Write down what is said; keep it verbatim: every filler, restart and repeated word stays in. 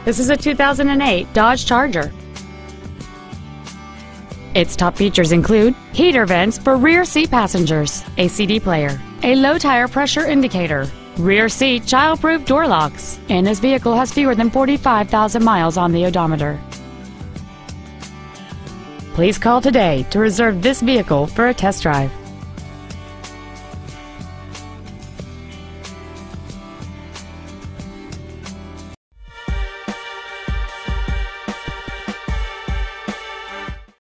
This is a two thousand eight Dodge Charger. Its top features include heater vents for rear seat passengers, a C D player, a low tire pressure indicator, rear seat child-proof door locks, and this vehicle has fewer than forty-five thousand miles on the odometer. Please call today to reserve this vehicle for a test drive.